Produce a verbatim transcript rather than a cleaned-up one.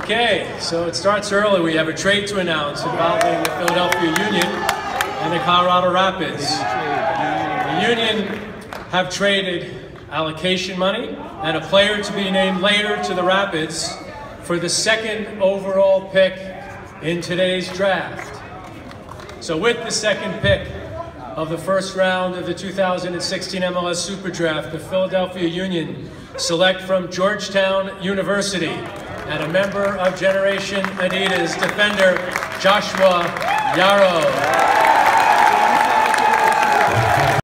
Okay, so it starts early. We have a trade to announce involving the Philadelphia Union and the Colorado Rapids. The Union have traded allocation money and a player to be named later to the Rapids for the second overall pick in today's draft. So with the second pick of the first round of the two thousand sixteen M L S Super Draft, the Philadelphia Union select from Georgetown University and a member of Generation Adidas, defender Joshua Yarrow.